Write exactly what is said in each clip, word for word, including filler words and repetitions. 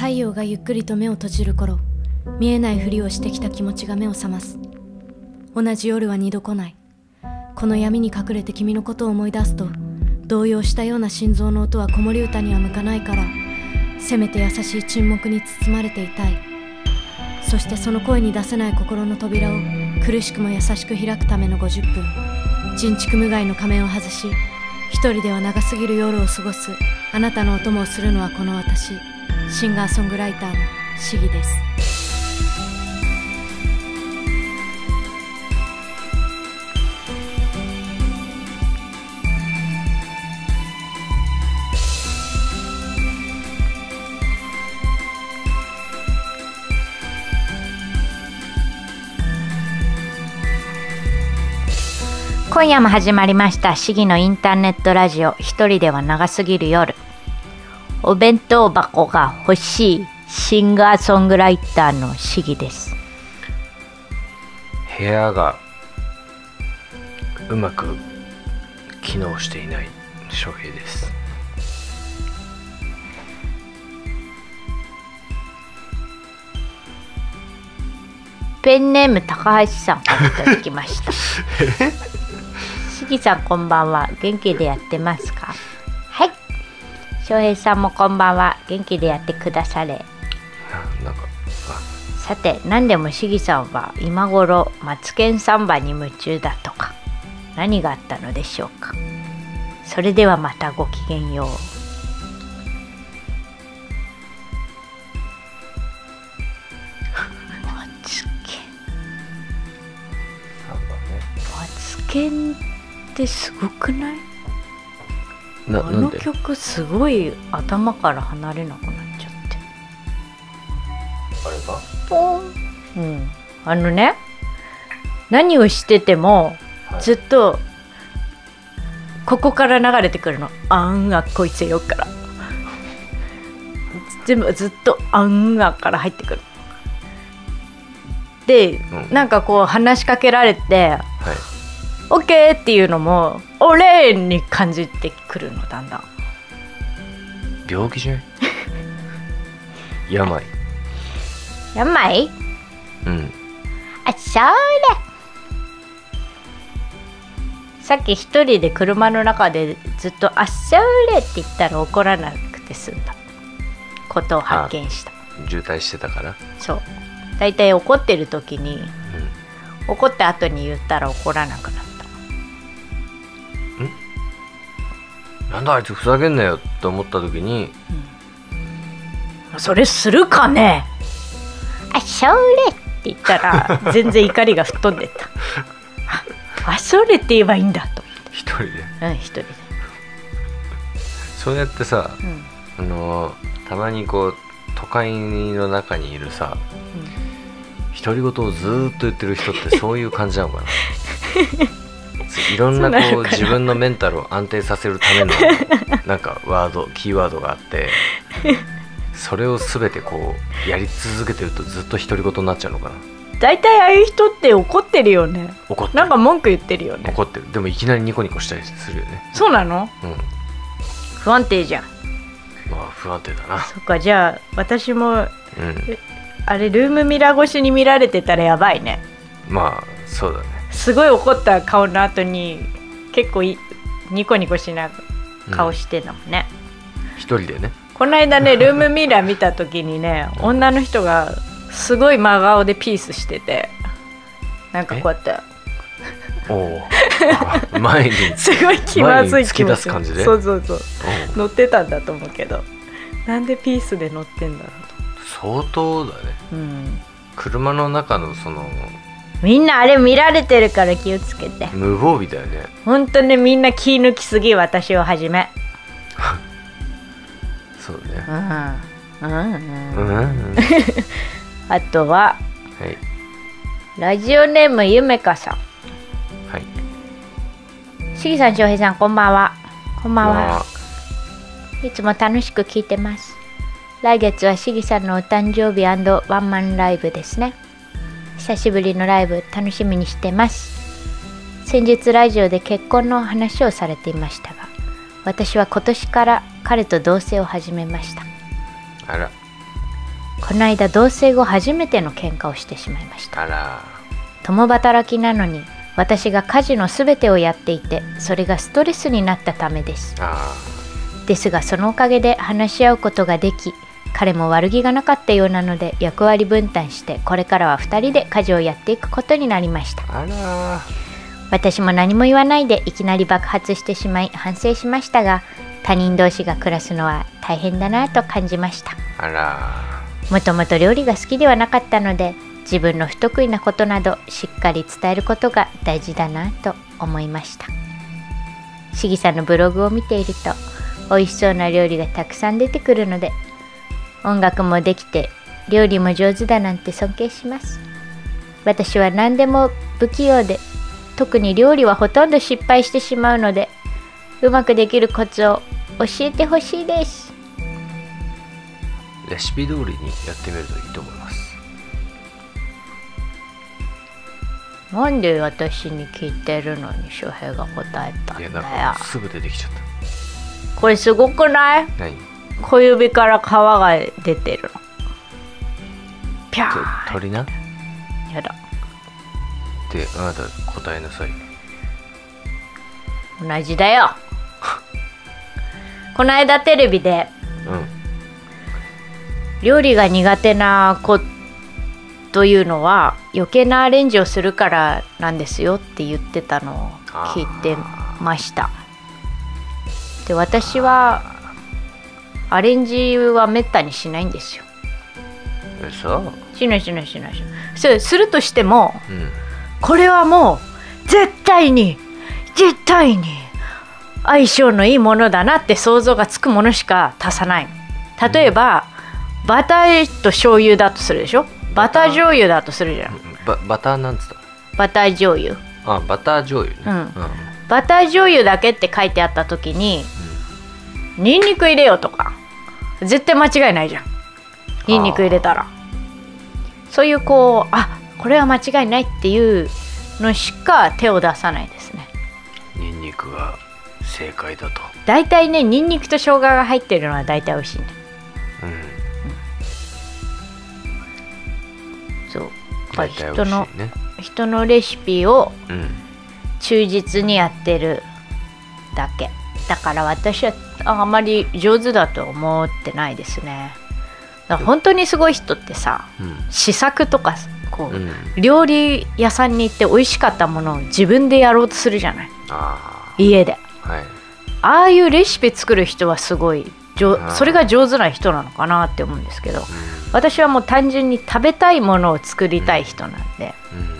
太陽がゆっくりと目を閉じる頃、見えないふりをしてきた気持ちが目を覚ます。同じ夜は二度来ない。この闇に隠れて君のことを思い出すと、動揺したような心臓の音は子守歌には向かないから、せめて優しい沈黙に包まれていたい。そしてその声に出せない心の扉を苦しくも優しく開くためのごじゅっぷん、人畜無害の仮面を外し、一人では長すぎる夜を過ごすあなたのお供をするのはこの私、シンガーソングライターのシギです。 今夜も始まりましたシギのインターネットラジオ、一人では長すぎる夜。お弁当箱が欲しいシンガーソングライターのシギです。 部屋がうまく機能していない翔平です。 ペンネーム高橋さんからいただきましたしぎさんこんばんは、元気でやってますか？はい。翔平さんもこんばんは、元気でやってくだされ。 なんかさて、何でもしぎさんは今頃マツケンサンバに夢中だとか、何があったのでしょうか。それではまたごきげんよう。マツケンマツケンってすごくない？ なあの曲すごい頭から離れなくなっちゃって。 あれかポン、うん、あのね、何をしててもずっとここから流れてくるの。あんがこいつよから、全部ずっとあんがから入ってくる。で、うん、なんかこう話しかけられて、はい、オッケーっていうのもオレーに感じてくるの。だんだん病気じゃない病病うんあ、それさっき一人で車の中でずっとあっそれって言ったら怒らなくて済んだことを発見した。 渋滞してたから。そう、 だいたい怒ってる時に、うん、怒った後に言ったら怒らなくなった。 んなんだあいつふざけんなよって思った時に、 うん、それするかね。あ、それって言ったら全然怒りが吹っ飛んでったあ、それって言えばいいんだと思って。 一人でうん、一人でそうやってさ、 うん、 あのたまにこう都会の中にいるさ、独り言をずーっと言ってる人ってそういう感じなのかないろんなこう自分のメンタルを安定させるためのなんかワードキーワードがあって、それを全てこうやり続けてるとずっと独り言になっちゃうのかな。 だいたいああいう人って怒ってるよね。 怒ってる、 なんか文句言ってるよね。 怒ってる。でもいきなりニコニコしたりするよね。 そうなの？ うん。 不安定じゃん。 まあ不安定だな。 そっか、じゃあ私も、うん、あれルームミラー越しに見られてたらやばいね。 まあそうだね。 すごい怒った顔の後に結構いニコニコしな顔してんだもんね、 うん、一人でね。この間ねルームミラー見た時にね女の人がすごい真顔でピースしてて、なんかこうやってお前にすごい気まずい気持ち突き出す感じで、 そうそうそう乗ってたんだと思うけど、なんでピースで乗ってんだろうと。相当だね、 うん、 車の中のそのみんなあれ見られてるから気をつけて。 無防備だよね。 ほんとね、みんな気抜きすぎ、私をはじめそうね、 うんうんうん、 うんうん、 あとは、 はい、 ラジオネームゆめかさん。 はい。 しぎさん、しょうへいさん、こんばんは。こんばんは。いつも楽しく聞いてます。来月はしぎさんのお誕生日&ワンマンライブですね。久しぶりのライブ楽しみにしてます。先日ラジオで結婚の話をされていましたが、私は今年から彼と同棲を始めました。 あら。 この間同棲後初めての喧嘩をしてしまいました。 あら。 共働きなのに私が家事のすべてをやっていて、それがストレスになったためです。 あですがそのおかげで話し合うことができ、彼も悪気がなかったようなので役割分担してこれからはふたりで家事をやっていくことになりました。 あら。 私も何も言わないでいきなり爆発してしまい反省しましたが、他人同士が暮らすのは大変だなと感じました。 あら。 もともと料理が好きではなかったので、自分の不得意なことなどしっかり伝えることが大事だなと思いました。しぎさんのブログを見ていると美味しそうな料理がたくさん出てくるので、音楽もできて料理も上手だなんて尊敬します。私は何でも不器用で、特に料理はほとんど失敗してしまうので、うまくできるコツを教えてほしいです。 レシピ通りにやってみるといいと思います。 なんで私に聞いてるのに翔平が答えたんだよ。 いや、なんかすぐ出てきちゃった。 これすごくない？ 何？ 小指から皮が出てるの。ピャー。 と鳥な？ やだ。 で、あなた答えなさい。 同じだよ。この間テレビで、 うん、 料理が苦手な子というのは余計なアレンジをするからなんですよって言ってたのを聞いてました。で、私はアレンジはめったにしないんですよ。 そう？ しないしないしないしない。そうするとしても、 うん、 これはもう絶対に絶対に相性のいいものだなって想像がつくものしか足さない。例えば、うん、バターと醤油だとするでしょ。バター醤油だとするじゃん。 バ, バターなんつった？ バター醤油。 あ、バター醤油ね、 うんうん、 バター醤油だけって書いてあった時に、うん、ニンニク入れよとか絶対間違いないじゃん。ニンニク入れたらそういうこう、あ、これは間違いないっていうのしか手を出さないですね。 ニンニクが正解だと。 大体ね、ニンニクと生姜が入ってるのは大体美味しいね。 うんうん、そう、 大体美味しいね。人の人のレシピをうん忠実にやってるだけだから私はあまり上手だと思ってないですね。だから本当にすごい人ってさ、うん、試作とかこう、うん、料理屋さんに行って美味しかったものを自分でやろうとするじゃない。 あ家で、 はい、 ああいうレシピ作る人はすごいそれが上手な人なのかなって思うんですけど、うん、私はもう単純に食べたいものを作りたい人なんで、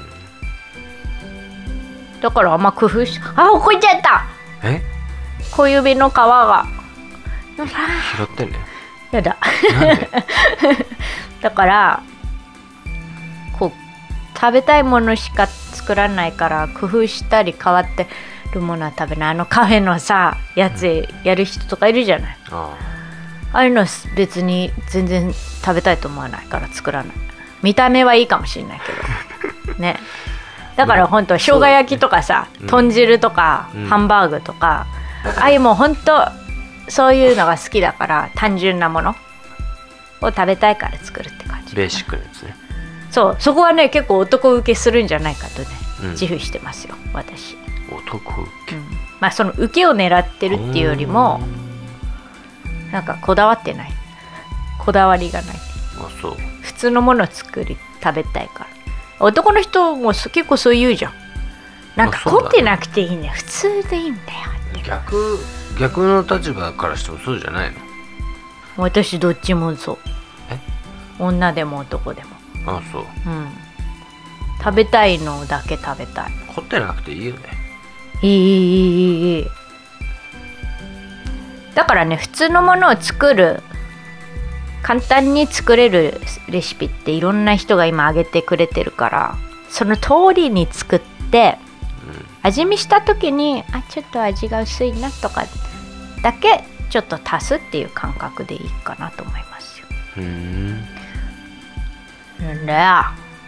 うん、だからあんま工夫し、あ、怒っちゃった。 え？ 小指の皮が拾ってね。 やだ。 なんで？ だからこう食べたいものしか作らないから工夫したり変わってるものは食べない。あのカフェのさやつやる人とかいるじゃない。 うん、ああいうの別に全然食べたいと思わないから作らない。見た目はいいかもしれないけどね。だから本当生姜焼きとかさ、ね、豚汁とか、うん、ハンバーグとか、うん、ああいうもう本当そういうのが好きだから単純なものを食べたいから作るって感じ。 ベーシックなやつね。 そう、そこはね結構男受けするんじゃないかとね、うん、自負してますよ私。 男受け、 うん、まあその受けを狙ってるっていうよりもなんかこだわってない、こだわりがない。 あ、そう。 普通のものを作り食べたいから。男の人も結構そう言うじゃん。なんか凝ってなくていいね、普通でいいんだよって。 逆逆の立場からしてもそうじゃないの？ 私どっちもそう。 え？ 女でも男でも。 あ、そう。 うん。食べたいのだけ食べたい。 凝ってなくていいよね。 いいいいいいいい。だからね、普通のものを作る、簡単に作れるレシピっていろんな人が今挙げてくれてるから、その通りに作って、うん、味見した時にあちょっと味が薄いなとかだけちょっと足すっていう感覚でいいかなと思いますよ。 うーん。 なんだよ。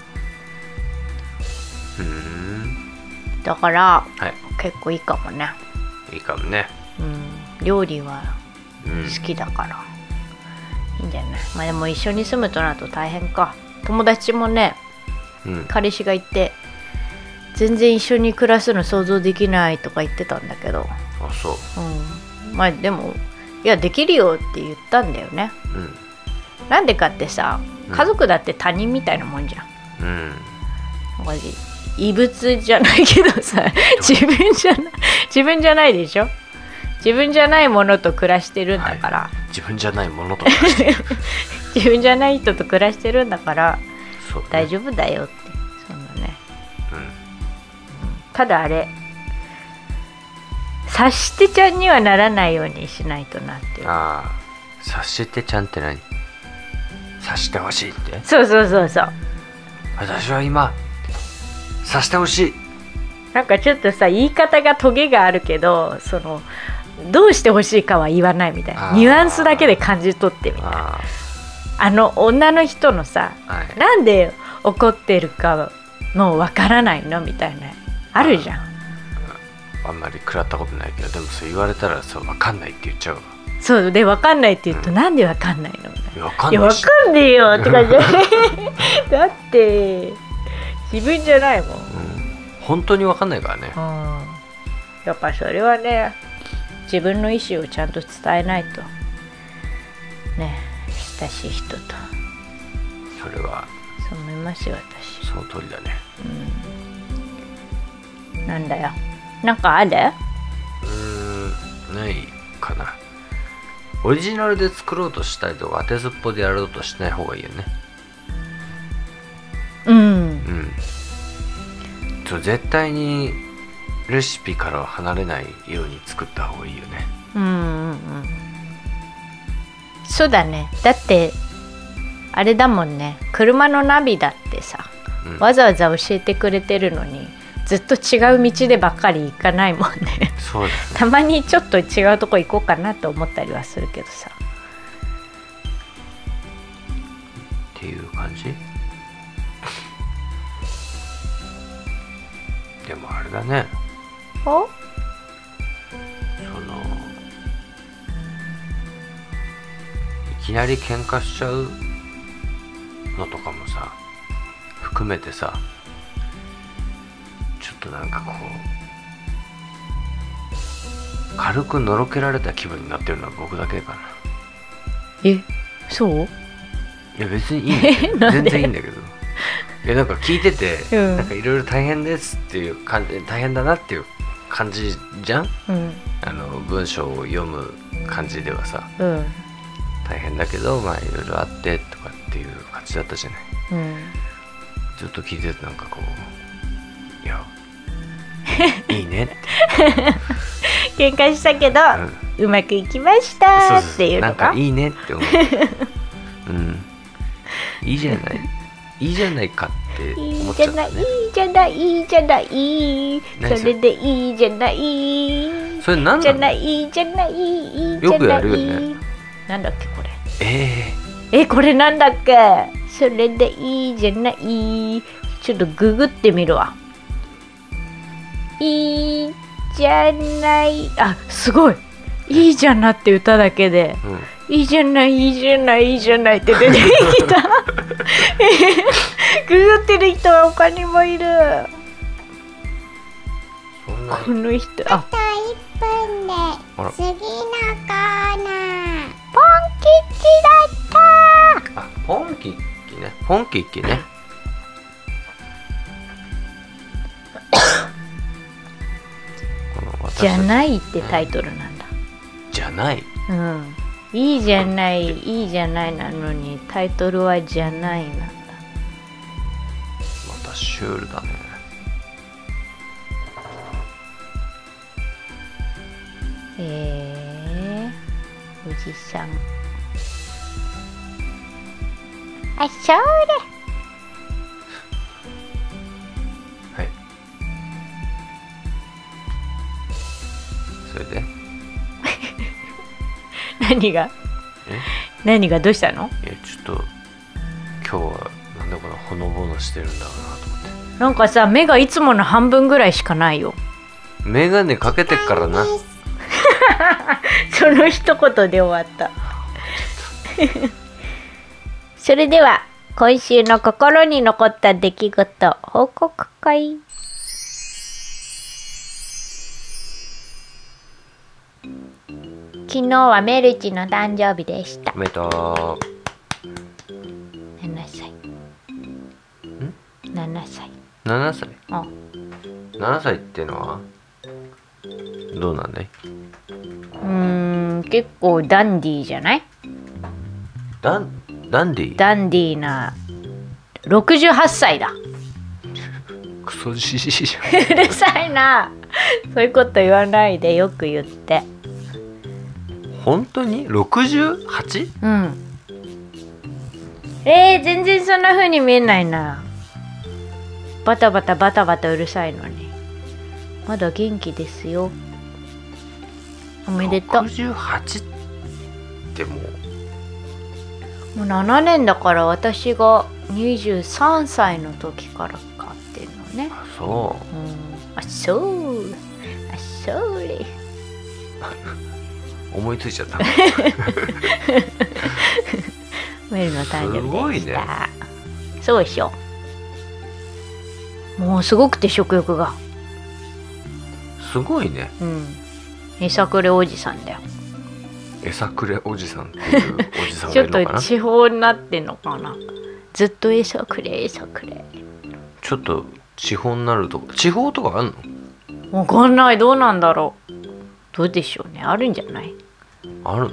うーん。 だから、 はい、 結構いいかもね。 いいかもね。 うん、料理は好きだから、 いいんじゃない。まあでも一緒に住むとなると大変か。友達もね、うん、彼氏がいて全然一緒に暮らすの想像できないとか言ってたんだけど。 あ、そう。 うん、まあでもいやできるよって言ったんだよね。うん、なんでかってさ、家族だって他人みたいなもんじゃん。うん。異物じゃないけどさ、自分じゃない自分じゃないでしょ。自分じゃないものと暮らしてるんだから、はい、 自分じゃないものと暮らしてる自分じゃない人と暮らしてるんだから、そうね、大丈夫だよって。そんなね、うん、ただあれ察してちゃんにはならないようにしないとなっていう。 ああ、察してちゃんって何？察してほしいって？ そうそうそうそう。 私は今察してほしい。 なんかちょっとさ、言い方がトゲがあるけど、そのどうしてほしいかは言わないみたいな、ニュアンスだけで感じ取ってみたいな。あ, あの女の人のさ、はい、なんで怒ってるかもうわからないのみたいなあるじゃん。 あ, あんまり食らったことないけど、でもそう言われたらそうわかんないって言っちゃうわ。 そうで、わかんないって言うと、うん、なんでわかんないのみたいな。いや、わかんないし、いや、わかんねえよって感じだって自分じゃないもん、うん、 本当にわかんないからね。 うん、やっぱそれはね、自分の意思をちゃんと伝えないとね、親しい人と。 それはそう思いますよ、私。 その通りだね。 うん、なんだよ、なんかある？ うーん、ないかな。オリジナルで作ろうとしたりとか当てずっぽでやろうとしない方がいいよね。 うん、うん、 そう絶対にレシピからは離れないように作った方がいいよね。 うんうんうん、そうだね。だってあれだもんね、車のナビだってさ、うん、わざわざ教えてくれてるのにずっと違う道でばっかり行かないもんね。 そうだね。 たまにちょっと違うとこ行こうかなと思ったりはするけどさ。 っていう感じ。でもあれだね。 お？ そのいきなり喧嘩しちゃうのとかもさ含めてさ、ちょっとなんかこう軽くのろけられた気分になってるのは僕だけかな。 え、そう？ いや別にいいんだけど全然いいんだけど、いやなんか聞いてて、うん、なんかいろいろ大変ですっていう感じ、大変だなっていう感じじゃん、うん、あの文章を読む感じではさ、うん、大変だけどまあいろいろあってとかっていう感じだったじゃない、うん、ずっと聞いててなんかこう、いやいいねって喧嘩したけど、うん、うまくいきましたっていうのか、 なんかいいねって思ううん、いいじゃないいいじゃないかって思っちゃったね。 いいじゃないいいじゃないいいじゃない、それでいいじゃない、 それ何なの？ じゃないいいじゃないいいじゃない、 よくやるよね。 なんだっけこれ。 えー、えこれなんだっけ。それでいいじゃない、ちょっとググってみるわ。いいじゃない、あ、すごい、いいじゃなって歌だけで、うん、いいじゃないいいじゃないいいじゃないって出てきたググってる人は他にもいる。 そんなこの人、 あといっぷんで次のコーナー、ポンキッキだった。 あ、ポンキッキね、ポンキッキねじゃないってタイトルなんだ、 うん、じゃない、 うん、いいじゃないいいじゃないなのにタイトルはじゃないなんだ。 またシュールだね。 えー、おじさん、あ、それはい、それで何が何がどうしたの？ いやちょっと今日はなんだこのほのぼのしてるんだろうなと思って。 なんかさ、目がいつもの半分ぐらいしかないよ。 メガネかけてっからなその一言で終わったそれでは今週の心に残った出来事報告会。昨日はメルチの誕生日でした。 おめでとななさい。ん ?なな 歳。 う。ななさい。 あ、 ななさいってのはどうなんだい？ うーん、結構ダンディーじゃない？ ダンダンディ？ ダンディーなろくじゅうはっさいだ。 クソじじいじゃん。 うるさいな。そういうこと言わないで、よく言って。 本当に ろくじゅうはち？ うん。えー、全然そんな風に見えないな。バタバタバタバタうるさいのに。まだ元気ですよ。おめでとう。 ろくじゅうはちってもうもうななねんだから、私がにじゅうさんさいの時から買ってるのね。 あそうん、あ、そう。あ、そうれ。 う思いついちゃった。 メルの誕生日でした。 すごいね。 そうでしょ。もうすごくて食欲が。 すごいね。 うん。へさくれおじさんだよ。 えさくれおじさんっていうおじさんちょっがいるのかな。 と地方になってんのかな。ずっとへさくれへさくれ。 ちょっと地方になるとこ、地方とかあんの？ わかんない。どうなんだろう。どうでしょうね。あるんじゃない？ あるの？ うん。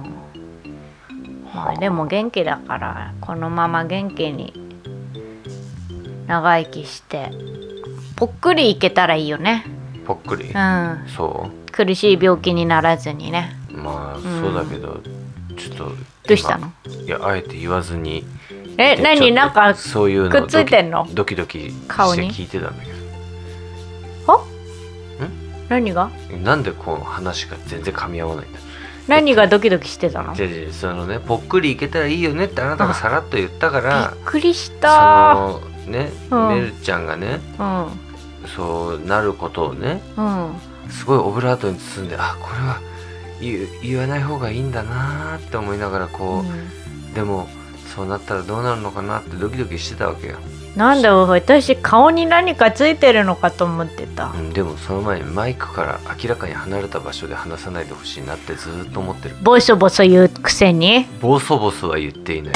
まあでも元気だから、このまま元気に長生きしてぽっくりいけたらいいよね。 ぽっくり、 うん。 そ苦しい病気にならずにね。 うまあ、 んそうだけどちょっとどうしたの？ いやあえて言わずにえ、 でちょっと何なんかそういうのくっついてんの？ ドキドキして顔に聞いてたんだけは？何が？ ど、なんでこう話が全然噛み合わないんだ。 何がドキドキしてたの？ じゃじゃそのね、ぽっくりいけたらいいよねってあなたがさらっと言ったからびっくりしたそのね、 うんメルちゃんがねー。 そうなることをねうんうん。 すごいオブラートに包んで、あこれは言, 言わない方がいいんだなって思いながらこう、 うん、 でもそうなったらどうなるのかなってドキドキしてたわけよ。 なんだ私顔に何かついてるのかと思ってた。 うん、でもその前にマイクから明らかに離れた場所で話さないでほしいなってずーっと思ってる。 ボソボソ言うくせに。 ボソボソは言っていない。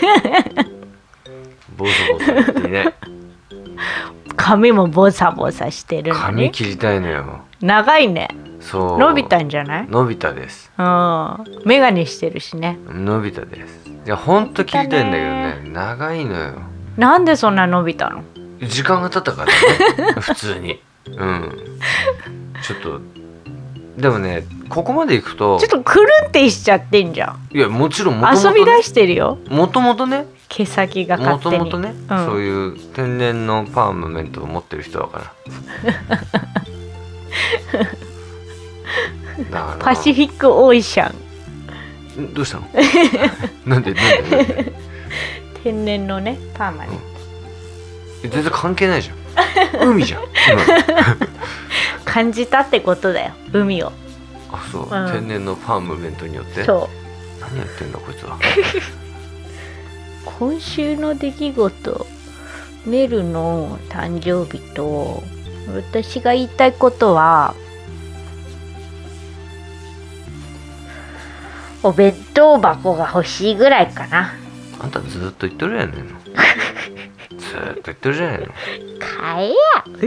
ボソボソは言っていない。 髪もボサボサしてるのに。 髪切りたいのよ。 長いね。 そう。 伸びたんじゃない？ 伸びたです。 うん。メガネしてるしね。 伸びたです。いやほんと切りたいんだけどね、長いのよ。 なんでそんな伸びたの？ 時間が経ったからね。普通に。うん。ちょっとでもね、ここまでいくとちょっとくるんってしちゃってんじゃん。 いやもちろんもともと、ね、 遊び出してるよ。 もともとね。 毛先がも勝手に。 ともとね、 うん、 そういう天然のパーマメントを持ってる人だから。だからパシフィックオーシャン。どうしたの？なんでなんでなんで？ 天然のねパーマね、 うん、全然関係ないじゃん。海じゃん。 感じたってことだよ、海を。 あ、そう、 うん、 天然のパーマメントによって。 そう。 何やってんだこいつは。 今週の出来事、メルの誕生日と私が言いたいことは、お弁当箱が欲しいぐらいかな。 あんたずーっと言ってるやねんの。ずーっと言ってるじゃないの。 買えや。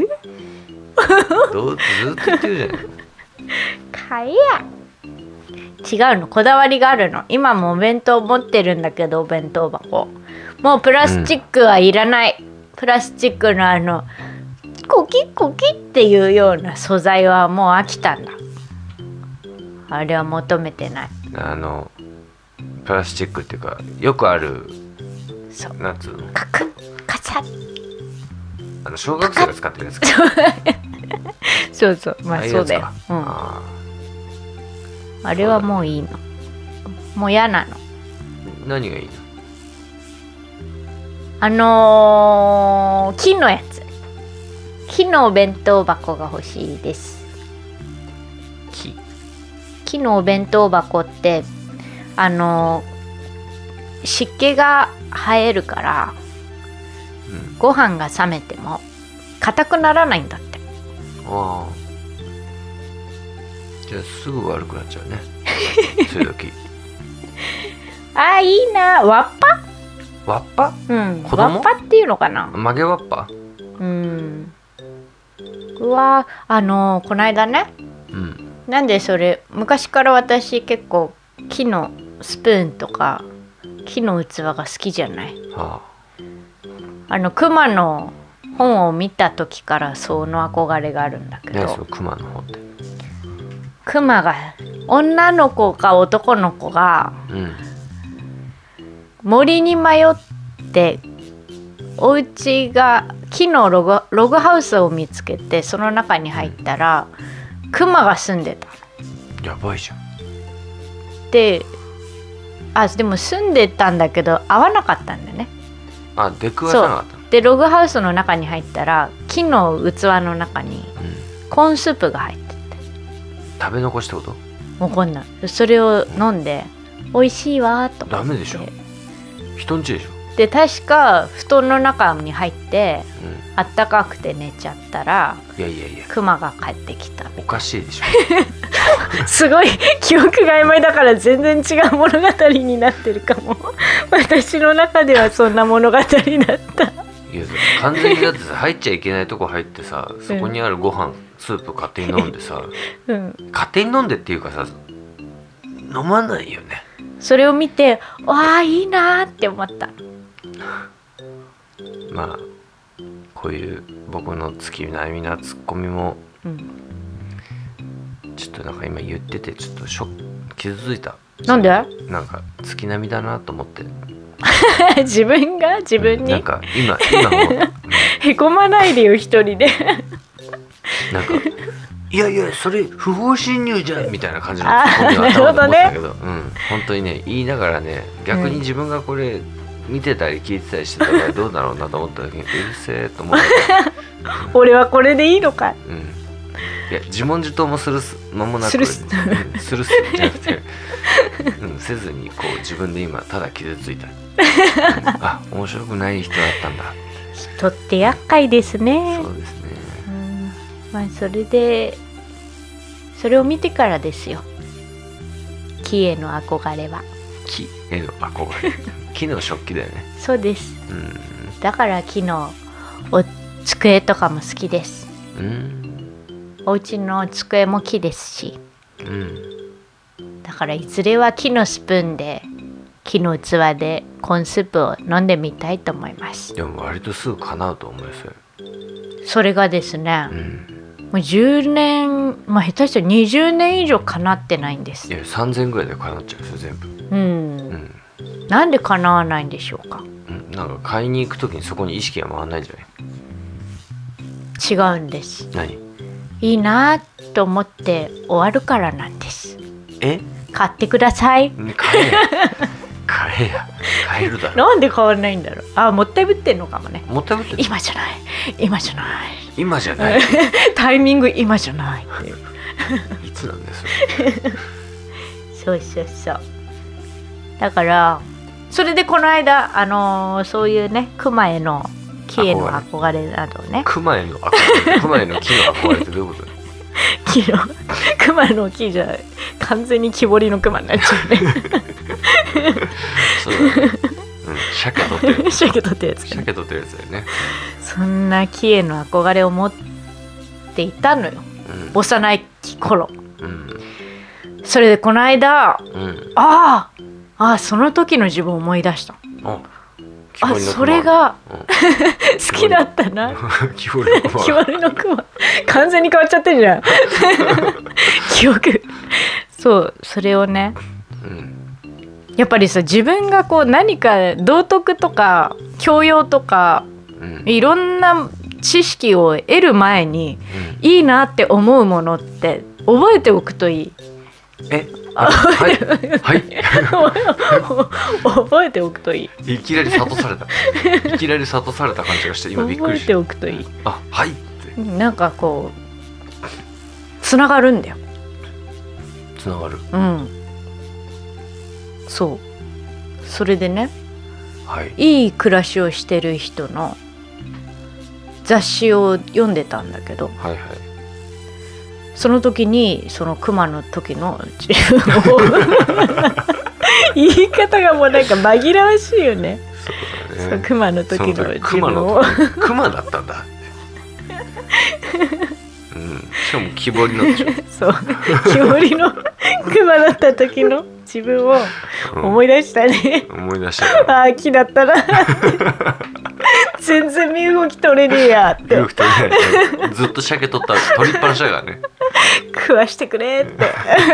どうずーっと言ってるじゃないの。 買えや。違うの、こだわりがあるの。今もお弁当持ってるんだけど、お弁当箱もうプラスチックはいらない、うん、プラスチックのあのコキコキっていうような素材はもう飽きたんだ。あれは求めてない。 あのプラスチックっていうかよくある、 そうなんつうの、 カクッカチャッ、 あの小学生が使ってるやつか。 そうそう、まあそうだよ。うん、 あ, あれはもういいの。もう嫌なの。 何がいいの？ あのー、木のやつ。木のお弁当箱が欲しいです。 木木のお弁当箱ってあのー、湿気が生えるから、うん、ご飯が冷めても硬くならないんだって。 ああ、じゃあすぐ悪くなっちゃうねそういう時。 あーいいな。わっぱわっぱ、 うん、子供わっぱっていうのかな。 曲げわっぱ。 うん。うわあのこないだね、うん、なんでそれ昔から私結構木のスプーンとか木の器が好きじゃない、はあ、あの熊の本を見た時からその憧れがあるんだけど。 ね、そう熊の本って熊が女の子か男の子が、うん、森に迷ってお家が木のログ、ログハウスを見つけてその中に入ったら、うん、熊が住んでた。 やばいじゃん。 で、あでも住んでたんだけど合わなかったんだよね。 あ出くわさなかったの。 でログハウスの中に入ったら木の器の中にコーンスープが入ってて、 うん、食べ残しってこと？ わかんない。それを飲んで美味しいわと思って。 ダメでしょ、人んちでしょ。 で確か布団の中に入って、うん、あったかくて寝ちゃったら、 いやいやいやクマが帰ってきた。 おかしいでしょすごい記憶が曖昧だから全然違う物語になってるかも私の中ではそんな物語だった。いや完全にだってさ入っちゃいけないとこ入ってさ、そこにあるご飯、うん、スープ勝手に飲んでさ、うん、勝手に飲んでっていうかさ飲まないよね。 それを見てわあいいなって思った。 まあこういう僕の月並みなツッコミも、うん、ちょっとなんか今言っててちょっとショック傷ついた。 なんで？ なんか月並みだなと思って自分が自分に、うん、 なんか今今も、うん、 へこまないでよ一人でなんかいやいやそれ不法侵入じゃんみたいな感じのツッコミが頭で思ってたけど、ね、うん、本当にね言いながらね逆に自分がこれ見てたり聞いてたりしてたらどうだろうなと思った時にうるせえと思って俺はこれでいいのか、 うん、いや自問自答もする間もなくするす、 うん、するすじゃなくて、うん、せずにこう自分で今ただ傷ついた、うん、あ面白くない人だったんだ。 人って厄介ですね。 そうですね、 うん、まあそれでそれを見てからですよ木への憧れは。 木への憧れ木の食器だよね。 そうです、うん、だから木のお机とかも好きです、うん、お家の机も木ですし、うん、だからいずれは木のスプーンで木の器でコーンスープを飲んでみたいと思います。 でも割とすぐ叶うと思いますよ。 それがですね、うん、もうじゅうねん、まあ下手したらにじゅうねん以上叶ってないんです。 いやさんぜんぐらいで叶っちゃうんですよ全部。うん、 うんなんで叶わないんでしょうか。 うん、なんか買いに行くときにそこに意識が回らないんじゃない？ 違うんです。 何？ いいなと思って終わるからなんです。 え？ 買ってください。 買えや買えや買えるだろ。 なんで買わないんだろう。あもったいぶってんのかもね。 もったいぶってんの？ 今じゃない今じゃない今じゃないタイミング今じゃないっていういつなんですそうそうそうだからそれでこの間、あのー、そういうね熊への木への憧れなどね。 熊への憧れ熊への木の憧れってどういうこと木の熊の木じゃ完全に木彫りの熊になっちゃうねそうだね、うん、鮭取ってる鮭取ってるやつ、ね、 鮭取ってるやつだよね。 そんな木への憧れを持っていたのよ、うん、幼い頃、うん、それでこの間、うん、ああああその時の自分を思い出した。ああそれが、うん、好きだったな木彫りの熊木彫りの熊完全に変わっちゃってるじゃん記憶そうそれをね、うん、やっぱりさ自分がこう何か道徳とか教養とか、うん、いろんな知識を得る前に、うん、いいなって思うものって覚えておくといい。 えはい、はい、 覚えておくといい。 いきなり諭されたいきなり諭された感じがして今びっくりした。 覚えておくといい。 あはいってなんかこうつながるんだよ。 つながる。 うんそうそれでねはい、 いい暮らしをしてる人の雑誌を読んでたんだけど、 はいはい、 その時にそのクマの時の自分を言い方がもうなんか紛らわしいよね。 そうだね。 そうクマの時の自クマ分をクマだったんだ。うん、しかも木彫りのでしょ。 そう木彫りのクマだった時の自分を思い出したね、 うん、思い出した。 ああ木だったら全然身動き取れねえやって。 身動き取れない。ずっと鮭取ったら取りっぱなしだからね。 食わしてくれって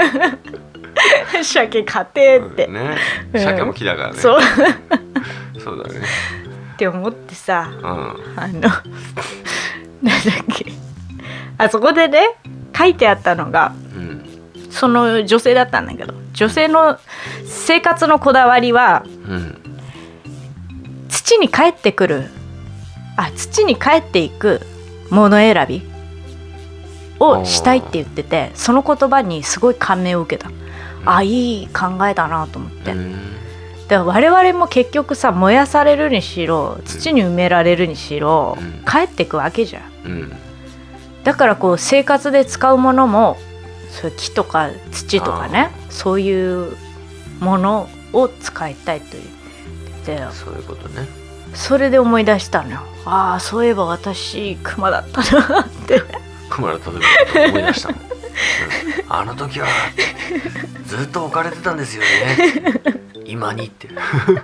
鮭買ってって、 うん、ね、鮭も木だからね、 そうそうだねって思ってさ、 うん、 あのなんだっけ、あそこでね書いてあったのが、うん、その女性だったんだけど、女性の生活のこだわりは、うん、土に帰ってくるあ土に帰っていくもの選びをしたいって言ってて、その言葉にすごい感銘を受けた、うん、あいい考えだなと思って、うん、だから我々も結局さ、燃やされるにしろ土に埋められるにしろ、うん、帰ってくわけじゃん、うん、だからこう生活で使うものもそういう木とか土とかね、そういうものを使いたいと言って、 そういうことね。 それで思い出したのよ。ああそういえば私クマだったなってクマだった時思い出したの、うん、あの時はずっと置かれてたんですよね今にって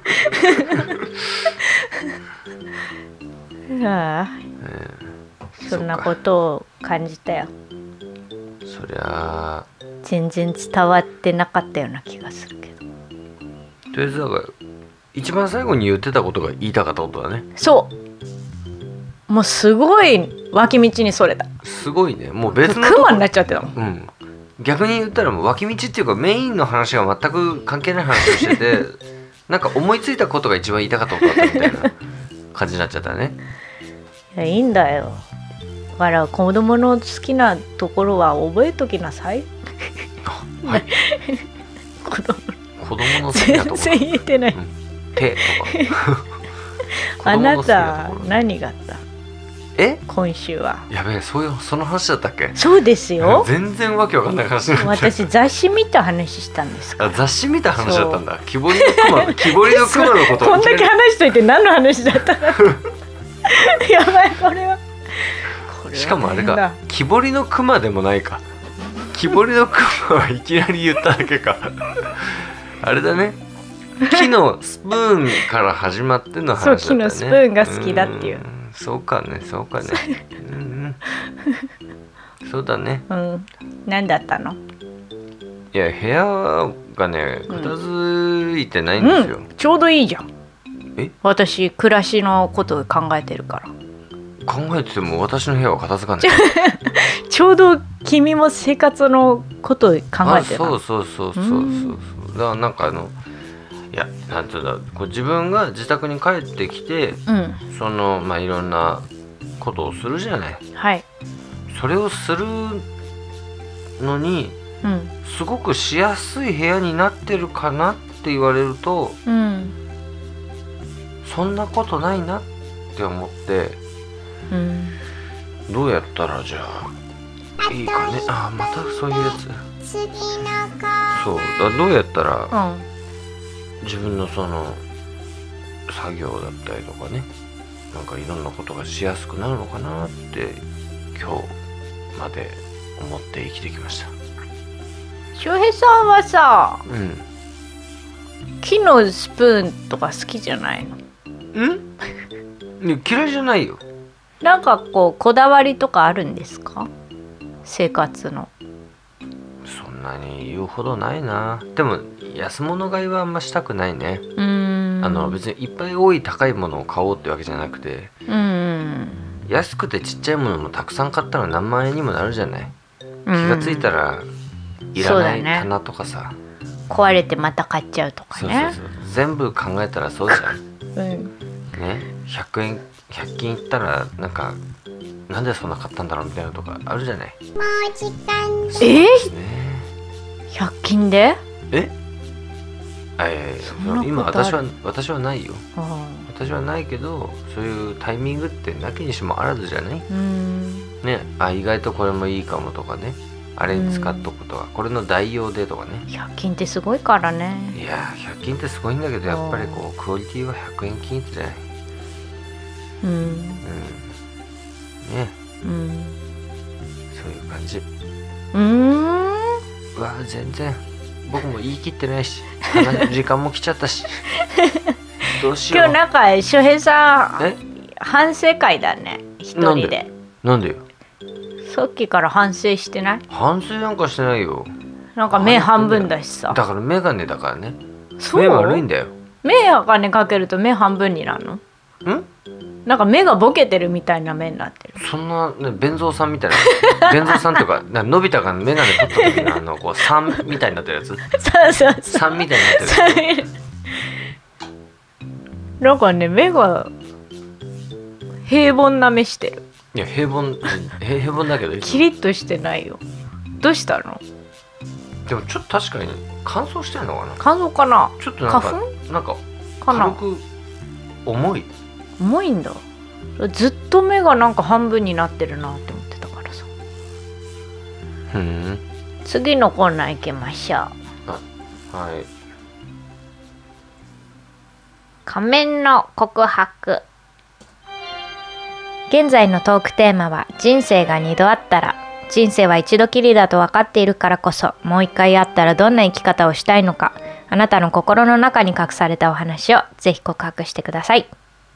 ああ、えー、そんなことを感じたよ。 そりゃ全然伝わってなかったような気がするけど、 とりあえずだから一番最後に言ってたことが言いたかったことだね。 そうもうすごい脇道にそれた。 すごいね。もう別のクマになっちゃってたもん、 うん、逆に言ったらもう脇道っていうかメインの話が全く関係ない話をしててなんか思いついたことが一番言いたかったことだったみたいな感じになっちゃったね。 いやいいんだよ。だから子供の好きなところは覚えときなさいはい子供子供の好きなところ全然言えてない、うん、 手とかあなた何があった？ え今週はやべえ、そういうその話だったっけ？ そうですよ。 全然わけわかんない話になって。 私雑誌見た話したんですから。 あ、雑誌見た話だったんだ。木彫りの熊木彫りの熊のことこんだけ話しといて何の話だったのやばいこれはこれはしかもあれか、木彫りの熊でもないか。木彫りの熊はいきなり言っただけかあれだね、木のスプーンから始まっての話だったね。 そう、木のスプーンが好きだっていう。うそうかね、そうかねうん、そうだね。 うん。何だったの？ いや、部屋がね片付いてないんですよ、 うんうん、ちょうどいいじゃん。 え？ 私暮らしのことを考えてるから。 考えてても私の部屋は片付かないちょうど君も生活のことを考えてる。 あ、そうそうそうそうそうそう。だからなんかあのいや、なんていうんだ、こう自分が自宅に帰ってきて、うん、そのまあいろんなことをするじゃない。 はい。 それをするのに、うん、すごくしやすい部屋になってるかなって言われると、うん、そんなことないなって思って、うん、どうやったらじゃあいいかね。あ、またそういうやつ。そうだ、どうやったら、うん、自分のその作業だったりとかね、なんかいろんなことがしやすくなるのかなって今日まで思って生きてきました。 翔平さんはさ、うん、木のスプーンとか好きじゃないの？ ん？嫌いじゃないよ。 なんかこうこだわりとかあるんですか？生活の。 そんなに言うほどないな。でも安物買いはあんましたくないね。うーん、あの別にいっぱい多い高いものを買おうってわけじゃなくて、うーん、安くてちっちゃいものもたくさん買ったら何万円にもなるじゃない。気がついたらいらない棚とかさ、ね、 壊れてまた買っちゃうとかね。 そうそうそう、全部考えたらそうじゃん、うん、ね、ひゃくえんひゃく均いったらなんかなんでそんな買ったんだろうみたいなとかあるじゃない。 もう時間えー、ね、ひゃく均で？ えあいやいや今私は私はないよ。私はないけど、そういうタイミングってなきにしもあらずじゃない？ うんね、あ意外とこれもいいかもとかね、あれに使っとくとか、これの代用でとかね。 ひゃく均ってすごいからね。 いやひゃく均ってすごいんだけど、やっぱりこうクオリティはひゃくえん均一じゃない。 うんうんね、 うんそういう感じ。 うーんうわ全然僕も言い切ってないし、話時間も来ちゃったしどうしよう。 今日なんか翔平さんえ反省会だね、一人で。 なんでよ。 さっきから反省してない？ 反省なんかしてないよ。 なんか目半分だしさ。 だからメガネだからね。 そう目悪いんだよ。 目は金かけると目半分になるの？ んなんか目がボケてるみたいな目になってる。 そんな、ね、弁蔵さんみたいな弁蔵さんとかのび太がメガネ取った時のあのこうさんみたいになってるやつ。 そうそうそう。 さんみたいになってるやつ。なんかね、目が平凡な目してる。 いや平凡平凡だけどキリッとしてないよ。どうしたの？ でもちょっと確かに乾燥してるのかな。 乾燥かな？ ちょっとなんか花粉なんかかな？ 軽く重い。 重いんだ。ずっと目がなんか半分になってるなって思ってたからさ。 ふん。 次のコーナー行きましょう。 あはい。 仮面の告白。現在のトークテーマは、人生が二度あったら。人生は一度きりだと分かっているからこそ、もう一回あったらどんな生き方をしたいのか、あなたの心の中に隠されたお話をぜひ告白してください。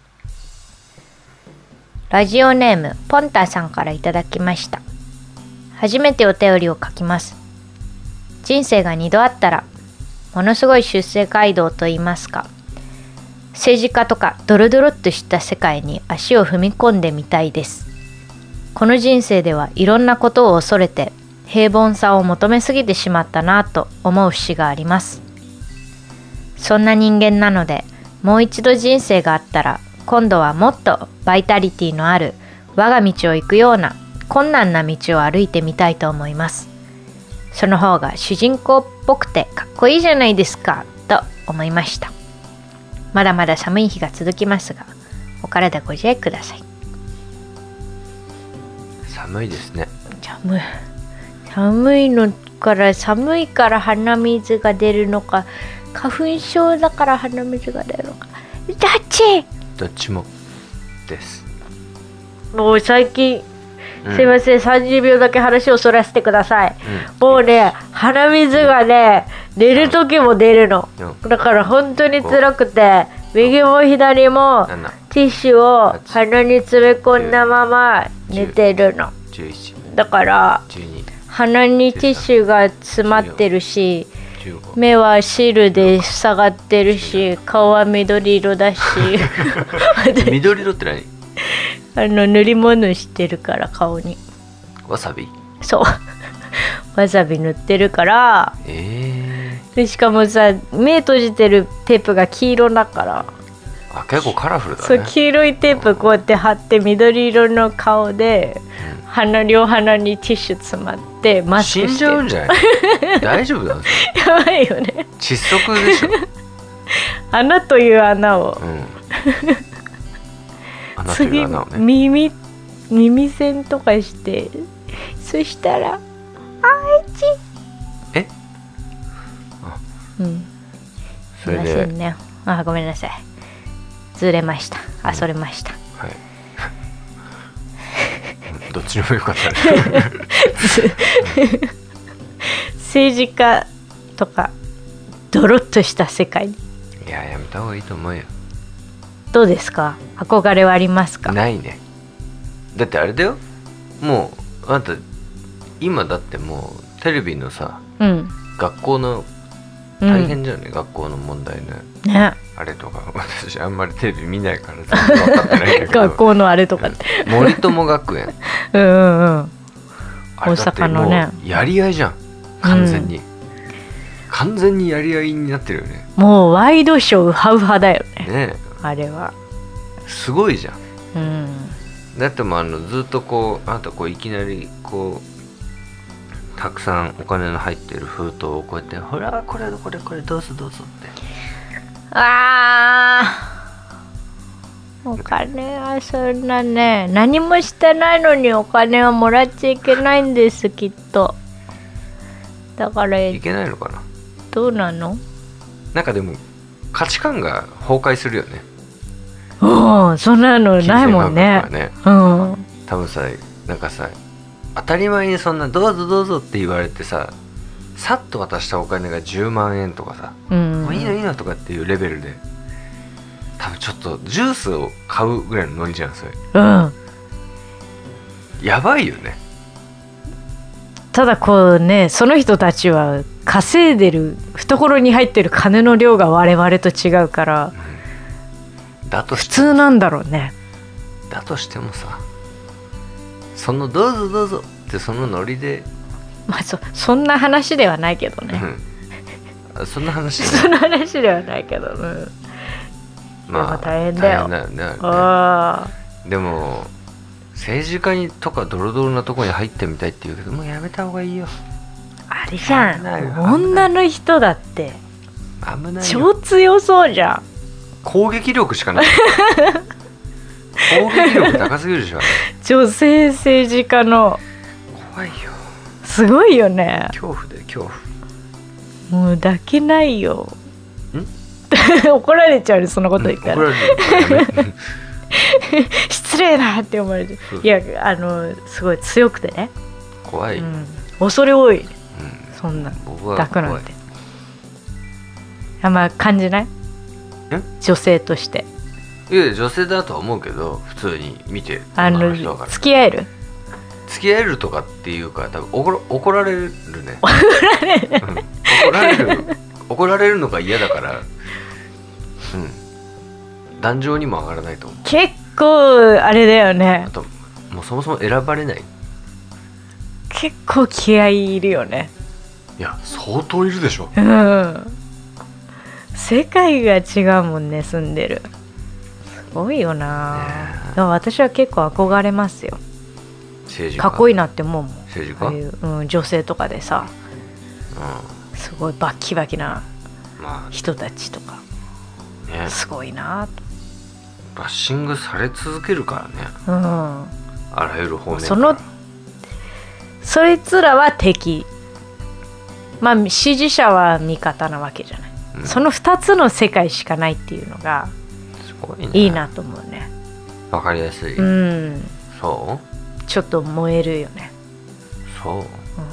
ラジオネームポンタさんからいただきました。初めてお便りを書きます。人生が二度あったら、ものすごい出世街道といいますか、政治家とかドロドロっとした世界に足を踏み込んでみたいです。この人生ではいろんなことを恐れて平凡さを求めすぎてしまったなぁと思う節があります。そんな人間なので、もう一度人生があったら、今度はもっとバイタリティのある我が道を行くような困難な道を歩いてみたいと思います。その方が主人公っぽくてかっこいいじゃないですかと思いました。まだまだ寒い日が続きますが、お体ご自愛ください。 寒いですね。 寒い寒いのから寒いから鼻水が出るのか、花粉症だから鼻水が出るのか、どっち？ どっちもです。 もう最近、 うん、 すいませんさんじゅうびょうだけ話をそらせてください、 うん、 もうね鼻水がね寝る時も出るの、うん、だから本当に辛くて右も左もティッシュを鼻に詰め込んだまま寝てるの。 じゅういちだから鼻にティッシュが詰まってるし、目は汁で塞がってるし、顔は緑色だし緑色って何？ あの塗り物してるから顔に。 わさび？ そうわさび塗ってるから、 えー、 でしかもさ目閉じてるテープが黄色だから、 あ結構カラフルだね。 そう黄色いテープこうやって貼って緑色の顔で、うん、鼻両鼻にティッシュ詰まってマスクしてる。 死んじゃうんじゃない大丈夫なんですか？ やばいよね。 窒息でしょ穴という穴を、 うん、穴という穴をね、 次耳耳栓とかして、そしたらあいちえあうんそれで、すいませんね、 あごめんなさいずれました。あ、それました。 はい。どっちでもよかったね。 政治家とかドロッとした世界に。 いややめた方がいいと思うよ。 どうですか？憧れはありますか？ ないね。だってあれだよ。もうあんた今だってもうテレビのさ、うん、学校の大変じゃんね、うん、学校の問題ね。 ね。 あれとか私あんまりテレビ見ないから全然分かってないけど学校のあれとかって森友学園うんうんうん大阪のねやり合いじゃん完全に、うん、完全にやり合いになってるよね。 もうワイドショーウハウハだよね。 ねあれはすごいじゃん、 うん、 だってもうあのずっとこうあんたこういきなりこうたくさんお金の入ってる封筒をこうやってほらこれこれこれどうぞどうぞってあー、お金はそんなね、何もしてないのにお金はもらっちゃいけないんですきっと。だからいけないのかな。 どうなの？ なんかでも価値観が崩壊するよね。 うん、そんなのないもんね。 ね、 うん。 多分さ、なんかさ、当たり前にそんなどうぞどうぞって言われてさ、さっと渡したお金がじゅうまんえんとかさ、 うん、 もういいのいいのとかっていうレベルで、多分ちょっとジュースを買うぐらいのノリじゃんそれ。 うん。 やばいよね。 ただこうね、その人たちは稼いでる懐に入ってる金の量が我々と違うから、 うん、だとして普通なんだろうね。 だとしてもさ、そのどうぞどうぞってそのノリで、 まあ そ, そんな話ではないけどね、 うん、そんな話そんな話ではないけど、うん、まあ大変だよ。 大変だよね、 あれね。でも政治家にとかドロドロなとこに入ってみたいって言うけど、もうやめた方がいいよ。 あれじゃん、女の人だって危ないよ。 超強そうじゃん。 攻撃力しかない攻撃力高すぎるでしょ。 女性政治家の怖いよ。 すごいよね。 恐怖で恐怖。もう抱けないよ。 ん怒られちゃうね、そんなこと言ったら。 怒られる失礼なって思われて。いや、あのすごい強くてね。 怖い、うん、 恐れ多い、うん、そんな僕は抱くなんてあんま感じない？女性として。 いや、女性だとは思うけど、普通に見てあの付き合える付き合えるとかっていうか、多分怒ら、怒られるね。 怒られる、 うん、怒られる怒られるのが嫌だから、うん、壇上にも上がらないと思う。 結構あれだよね。 あともうそもそも選ばれない。 結構気合いいるよね。 いや、相当いるでしょ。 うん。世界が違うもんね、住んでる。すごいよな、ね、でも私は結構憧れますよ。 政治家かっこいいなって思うもん。 政治家、 ああいう、うん、女性とかでさ、うん、すごいバッキバキな人たちとか、まあね、すごいなと。 バッシングされ続けるからね、うん、あらゆる方面から。 そのそいつらは敵、まあ支持者は味方なわけじゃない、うん、そのふたつの世界しかないっていうのがすごいね、 いいなと思うね。 わかりやすい、 うん、 そうちょっと燃えるよね。 そう、うん、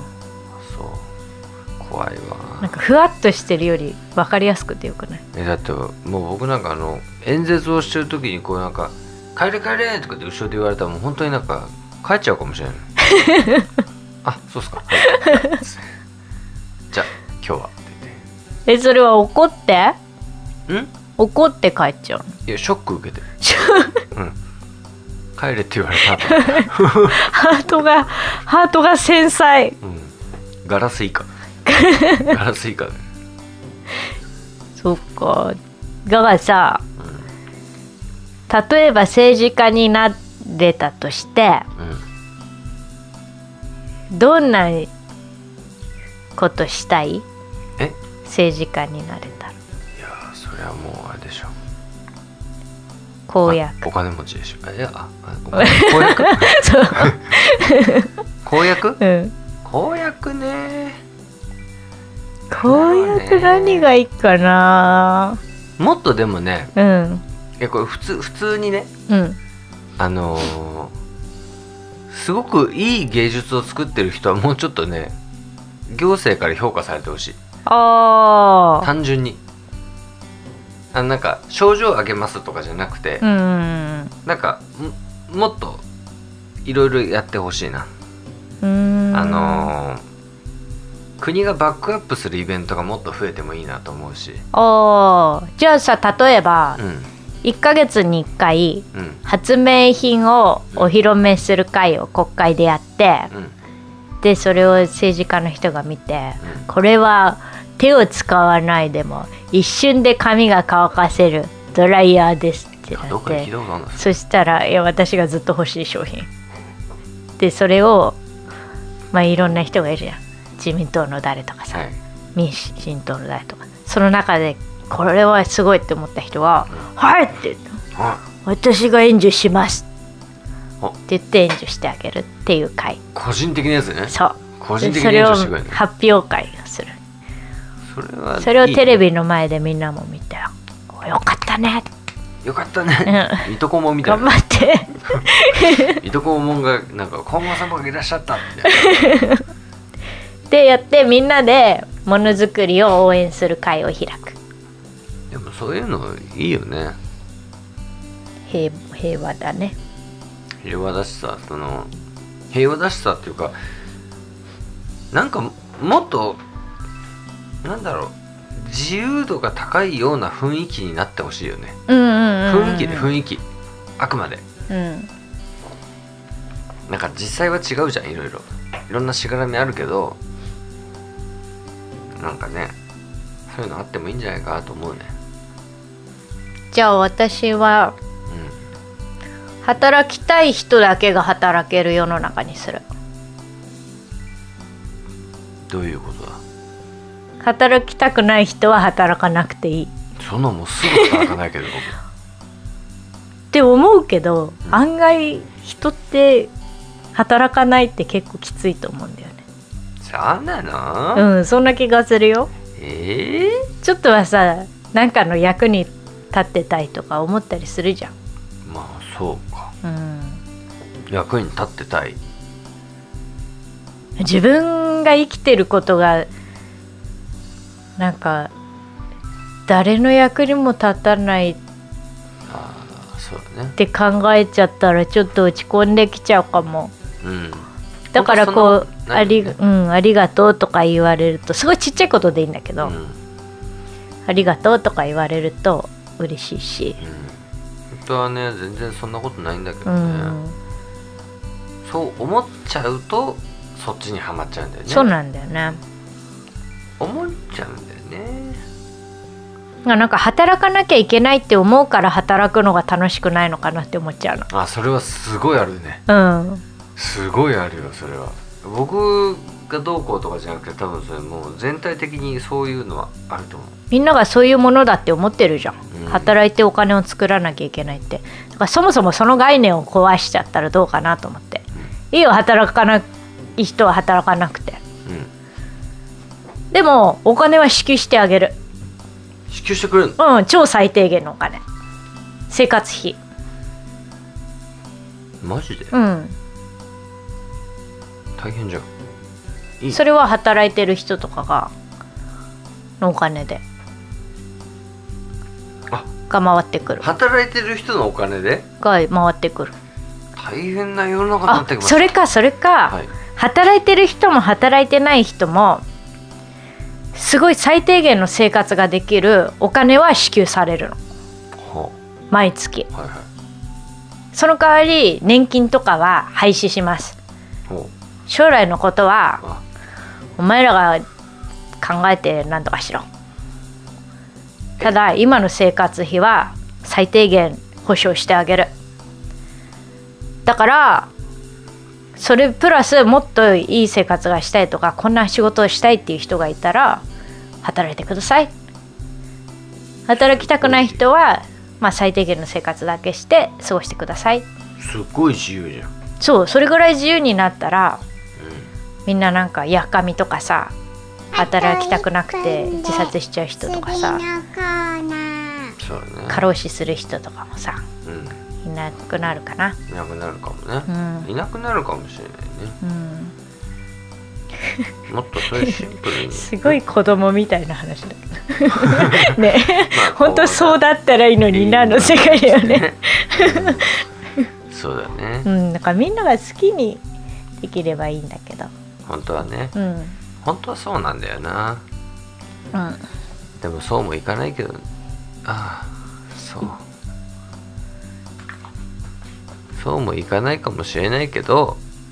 そう怖いわ。 なんかふわっとしてるよりわかりやすくてよくない？ え、だってもう僕なんかあの演説をしてる時にこうなんか帰れ帰れとかって後ろで言われたらもう本当になんか帰っちゃうかもしれないあ、そうっすか、はい、じゃあ今日はって言って。 え、それは怒って？ん？怒って帰っちゃうの？ いや、ショック受けてうん、帰れって言われたハートがハートが繊細、 うん、ガラス以下ガラス以下でそっか。だからさ、うん、例えば政治家になれたとして、うん、どんなことしたい？ え？ 政治家になれたら。いや、それはもうあれでしょ。 公約。 お金持ちでしょ。いや、あ、公約そう公約、うん、公約ね。 公約何がいいかな。 もっとでもね、 うん、 いやこれ普通普通にね、 うん、 あのー、すごくいい芸術を作ってる人はもうちょっとね、行政から評価されてほしい。 ああ。 単純にあのなんか賞状あげますとかじゃなくて、 うん、 なんかもっといろいろやってほしいな。 うん、 あのー、国がバックアップするイベントがもっと増えてもいいなと思うし。 ああ。じゃあさ、例えば、うん、いっかげつにいっかい、うん、発明品をお披露目する会を国会でやって、うん、でそれを政治家の人が見て、うん、これは手を使わないでも一瞬で髪が乾かせるドライヤーですってなって、そしたら、いや私がずっと欲しい商品で、それをまあいろんな人がいるじゃん。自民党の誰とかさ、はい、民進党の誰とか、その中でこれはすごいって思った人は「はい!」って言ってあ 「私が援助します」 あって言って援助してあげるっていう会。 個人的なやつね。 そう個人的それをに援助してくれるね。 発表会をする。 それはいいね。 それをテレビの前でみんなも見て「よかったね」 よかったね。 うん水戸黄門みたい頑な。 張って水戸黄門がなんか黄門様がいらっしゃったってってやってみんなでものづくりを応援する会を開く。 でもそういうのいいよね。 平平和だね。 平和だしさ、その平和だしさっていうか、なんかもっとなんだろう、自由度が高いような雰囲気になってほしいよね。 うんうんうんうん、 雰囲気で雰囲気、あくまで。 うんなんか実際は違うじゃん、いろいろいろんなしがらみあるけど、なんかね、そういうのあってもいいんじゃないかなと思うね。 じゃあ私はうん。 働きたい人だけが働ける世の中にする。 どういうことだ。 働きたくない人は働かなくていいっそんなもうすぐ働かないけど僕て思うけど、 うん案外人って働かないって結構きついと思うんだよね。 そうなの、 うん、そんな気がするよ。 ええちょっとはさ、なんかの役に立ってたいとか思ったりするじゃん。 ー、まあそうか、 うん、 役に立ってたい。 自分が生きてることがなんか誰の役にも立たないっああ、そうだね。 て考えちゃったらちょっと落ち込んできちゃうかも。 うん。 だからこう、 本当はそんなあり、 ないよねうん、ありがとうとか言われると、すごいちっちゃいことでいいんだけど、 うん、うん、 ありがとうとか言われると嬉しいし、 本当はね、全然そんなことないんだけうどね、 ん、 そう思っちゃうとそっちにはまっちゃうんだよね。 そうなんだよね。 思っちゃうんだよね。 なんか働かなきゃいけないって思うから働くのが楽しくないのかなって思っちゃうの。 あ、それはすごいあるね。 うんすごいあるよ、それは。僕がどうこうとかじゃなくて、多分それもう全体的にそういうのはあると思う。 みんながそういうものだって思ってるじゃん、 うん働いてお金を作らなきゃいけないって。だからそもそもその概念を壊しちゃったらどうかなと思って、いいよ働かない人は働かなくて、 うん、 でもお金は支給してあげる。 支給してくれるの？ うん、超最低限のお金、生活費。 マジで？ うん大変じゃん。いい。 それは働いてる人とかがのお金であ、 が回ってくる働いてる人のお金でが回ってくる。 大変な世の中になってきました。 それかそれか、 はい、 働いてる人も働いてない人もすごい最低限の生活ができるお金は支給されるの、 は毎月。 あ、はいはい。 その代わり年金とかは廃止します。 ほ将来のことはう。あ、 お前らが考えて何とかしろ。ただ今の生活費は最低限保証してあげる。だからそれプラスもっといい生活がしたいとか、こんな仕事をしたいっていう人がいたら働いてください。働きたくない人は、まあ、最低限の生活だけして過ごしてください。 すっごい自由じゃん。 そう、それぐらい自由になったらうみんななんかやっかみとかさ、働きたくなくて自殺しちゃう人とかさ、 ん、そうだね。 過労死する人とかもさうん、 いなくなるかな。 いなくなるかもね、 うんいなくなるかもしれないね。 うん、 もっとそういうシンプルにすごい子供みたいな話だけどね、 まあ本当そうだったらいいのになの世界だよね。 うん、そうだね、 うん、だからみんなが好きにできればいいんだけど、 本当はね、 うん、うん、 本当はそうなんだよな。でもそうもいかないけど、ああ、そうそうもいかないかもしれないけど、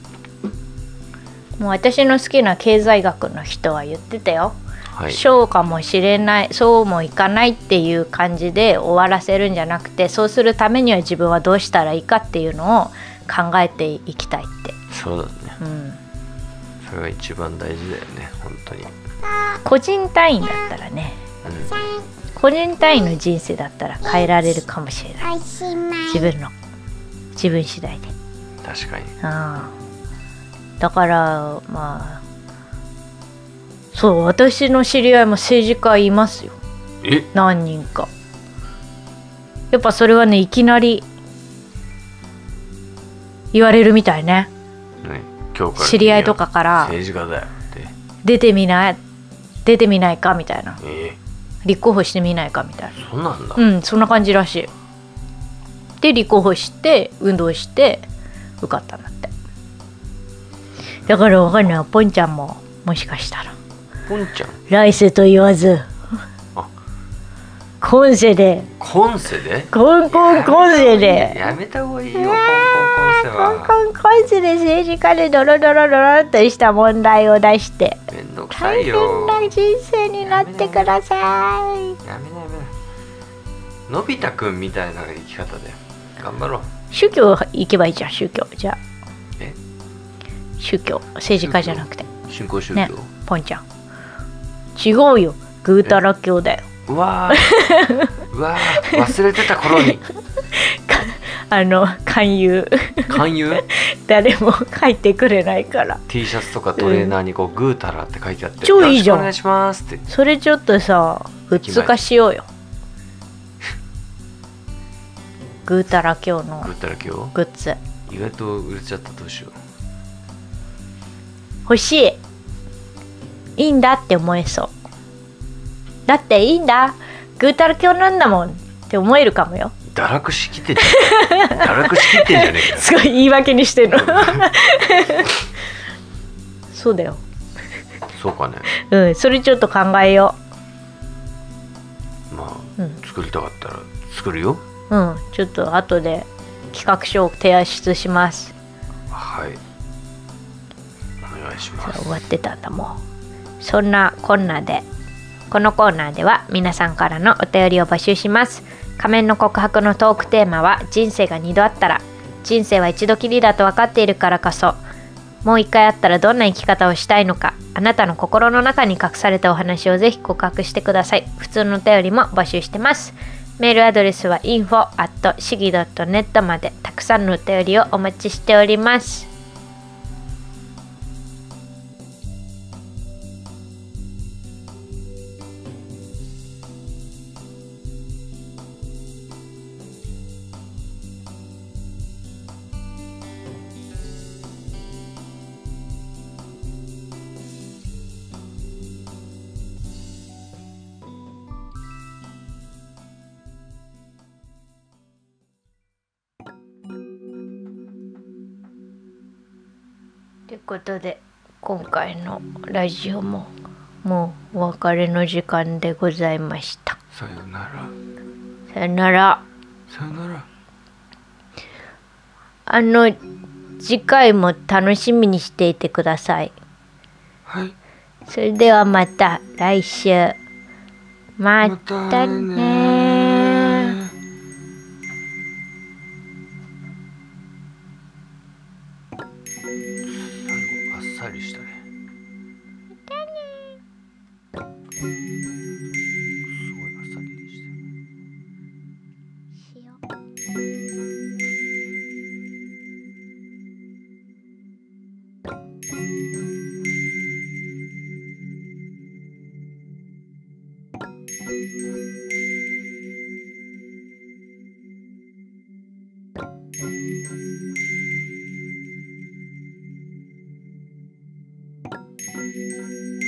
もう私の好きな経済学の人は言ってたよ。 はい、 そうかもしれない、そうもいかないっていう感じで終わらせるんじゃなくて、そうするためには自分はどうしたらいいかっていうのを考えていきたいって。 そうだね、 うん、 それが一番大事だよね、本当に。 個人単位だったらね、 うん、 個人単位の人生だったら変えられるかもしれない。自分の自分次第で。 確かに。 ああ、だからまあそう、私の知り合いも政治家いますよ。 え、 何人か。やっぱそれはね、いきなり言われるみたいね。 ね、今日から知り合いとかから政治家だよって出てみない出てみないかみたいな、 え立候補してみないかみたいな。 ー、そうなんだ。 うん、そんな感じらしい。で立候補して運動して受かったんだって。だからわかんない、ポンちゃんももしかしたらポンちゃん、 来世と言わずあ、 今世で今世でコンコン今世でやめた方がいいよ、コンコン今世コンは。 コン今世で政治家でドロドロドロっとした問題を出してめんどくさ大変いよ。 な人生になってください。 やめなやめな。のび太くんみたいな生き方で頑張ろう。 宗教行けばいいじゃん。宗教じゃあえ、 宗教、政治家じゃなくて新興宗教、 ね、ポンちゃん違うよ、ぐうたら教だよ。 うわーうわー忘れてた頃にあの勧誘勧誘誰も書いてくれないから T シャツとかトレーナーにこう、グータラって書いてあって超いいじゃん、 よろしくお願いしますって。 それちょっとさグッズ化しようよ。ぐうたら教のグータラ今グッズ日意外と売れちゃった。どうしよう。 欲しい。いいんだって思えそう。だっていいんだ、ぐうたら教なんだもんって思えるかもよ。 堕落しきってんじゃん堕落しきってんじゃねえかよ。 すごい言い訳にしてんのそうだよ。 そうかね。 うん、それちょっと考えよまあ、 うん作りたかったら作るよ。 う。うん、ちょっと後で企画書を提出します。 はい、お願いします。 終わってたんだもん。そんなこんなでこのコーナーでは皆さんからのお便りを募集します。仮面の告白のトークテーマは人生が二度あったら。人生は一度きりだと分かっているからこそ、もう一回あったらどんな生き方をしたいのか、あなたの心の中に隠されたお話をぜひ告白してください。普通のお便りも募集してます。メールアドレスは インフォ アット シギ ドット ネット までたくさんのお便りをお待ちしております。ということで今回のラジオももうお別れの時間でございました。 さよなら。 さよなら。 さよなら。 あの次回も楽しみにしていてください。 はい。 それではまた来週。またね。 あっさりしたね。すごいあっさりにしてる。